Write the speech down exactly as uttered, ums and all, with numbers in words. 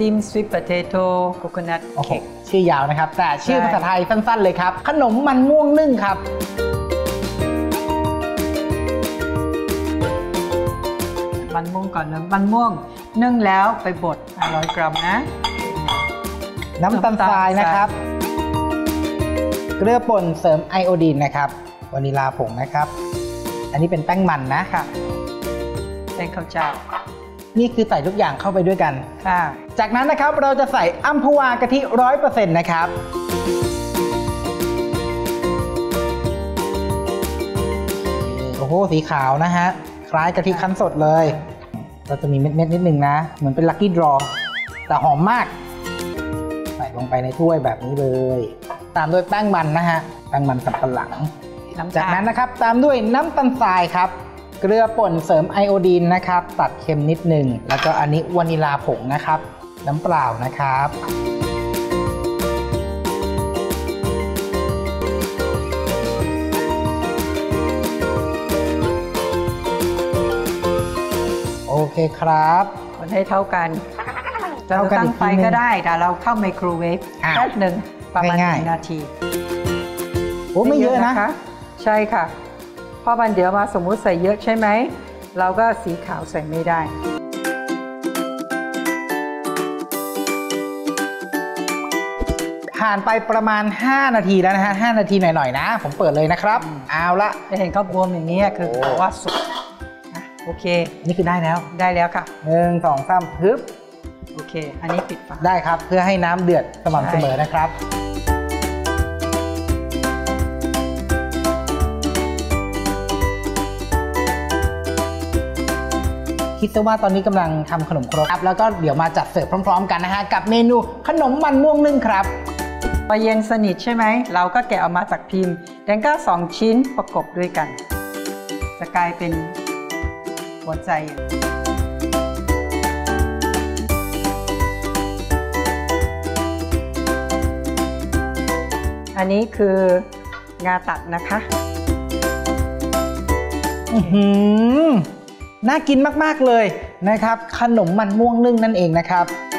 steam sweet potato coconut cake ชื่อยาวนะครับแต่ชื่อภาษาไทยสั้นๆเลยครับขนมมันม่วงนึ่งครับมันม่วงก่อนนะมันม่วงนึ่งแล้วไปบดห้าร้อยกรัมนะน้ำตาลทรายนะครับเกลือป่นเสริมไอโอดีนนะครับวานิลาผงนะครับอันนี้เป็นแป้งมันนะค่ะแป้งข้าวเจ้านี่คือใส่ทุกอย่างเข้าไปด้วยกันค่ะจากนั้นนะครับเราจะใส่อัมพวากะทิร้อยเปอร์เซ็นต์นะครับโอ้โหสีขาวนะฮะคล้ายกะทิคั้นสดเลยเราจะมีเม็ดๆนิดนึงนะเหมือนเป็นลัคกี้ดรอแต่หอมมากใส่ลงไปในถ้วยแบบนี้เลยตามด้วยแป้งมันนะฮะแป้งมันสำปะหลังจากนั้นนะครับตามด้วยน้ำตาลทรายครับเกลือป่นเสริมไอโอดีนนะครับตัดเค็มนิดนึงแล้วก็อันนี้วานิลาผงนะครับน้ำเปล่านะครับโอเคครับคนให้เท่ากันเราตั้งไฟก็ได้แต่เราเข้าไมโครเวฟแป๊บหนึ่งประมาณหนึ่งนาทีโอ้ไม่เยอะนะใช่ค่ะเพราะมันเดี๋ยวมาสมมุติใส่เยอะใช่ไหมเราก็สีขาวใส่ไม่ได้ผ่านไปประมาณห้านาทีแล้วนะฮะห้านาทีหน่อยๆนะผมเปิดเลยนะครับเอาละจะเห็นเขาบวมอย่างนี้คือแปลว่าสุกโอเคนี่คือได้แล้วได้แล้วค่ะหนึ่งสองสามฮึบโอเคอันนี้ปิดฝาได้ครับเพื่อให้น้ำเดือดสม่ำเสมอนะครับคิดซะว่าตอนนี้กำลังทำขนมครกครับแล้วก็เดี๋ยวมาจัดเสิร์ฟพร้อมๆกันนะฮะกับเมนูขนมมันม่วงนึ่งครับพอเย็นสนิทใช่ไหมเราก็แกะออกมาจากพิมพ์แล้วก็สองชิ้นประกบด้วยกันจะกลายเป็นหัวใจอันนี้คืองาตัดนะคะอือหือน่ากินมากๆเลยนะครับขนมมันม่วงนึ่งนั่นเองนะครับ